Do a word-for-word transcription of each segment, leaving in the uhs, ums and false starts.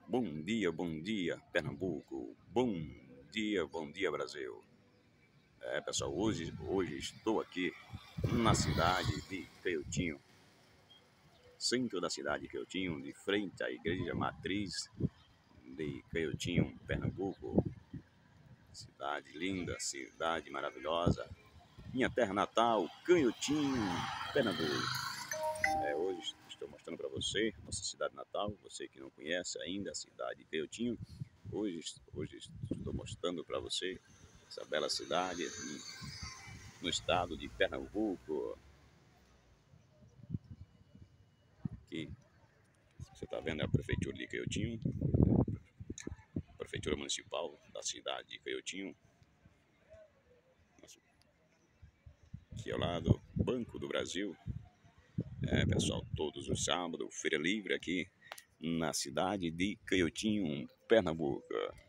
Bom dia, bom dia, Pernambuco. Bom dia, bom dia, Brasil. É, pessoal, hoje, hoje estou aqui na cidade de Creutinho, centro da cidade de Creutinho, de frente à igreja matriz de Creutinho, Pernambuco. Cidade linda, cidade maravilhosa. Minha terra natal, Canhotinho, Pernambuco. É, hoje estou mostrando para você nossa cidade natal, você que não conhece ainda a cidade de Creutinho. Hoje, hoje estou mostrando para você essa bela cidade no estado de Pernambuco. Aqui você está vendo é a prefeitura de Creutinho, prefeitura municipal da cidade de Creutinho. Aqui ao lado, Banco do Brasil. É, pessoal, todos os sábados, feira livre aqui na cidade de Creutinho, Pernambuco.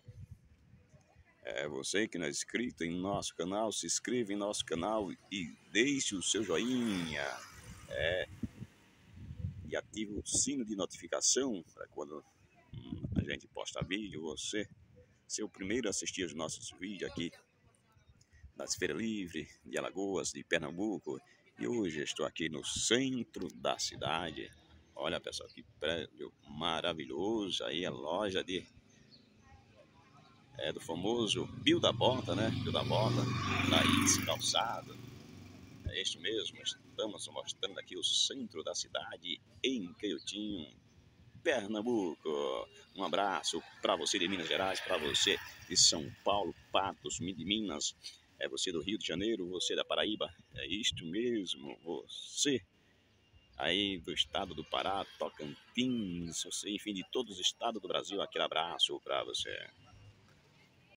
É, você que não é inscrito em nosso canal, se inscreva em nosso canal e deixe o seu joinha. É, e ative o sino de notificação para quando hum, a gente posta vídeo, você ser o primeiro a assistir os nossos vídeos aqui nas Feira Livre de Alagoas, de Pernambuco. E hoje estou aqui no centro da cidade. Olha, pessoal, que prédio maravilhoso. Aí a loja de é do famoso Bill da Bota, né? Bill da Bota, Laís Calçado. É isso mesmo, estamos mostrando aqui o centro da cidade em Creutinho, Pernambuco. Um abraço para você de Minas Gerais, para você de São Paulo, Patos, de Minas, é você do Rio de Janeiro, você da Paraíba, é isto mesmo, você aí do estado do Pará, Tocantins, você, enfim, de todos os estados do Brasil, aquele abraço para você.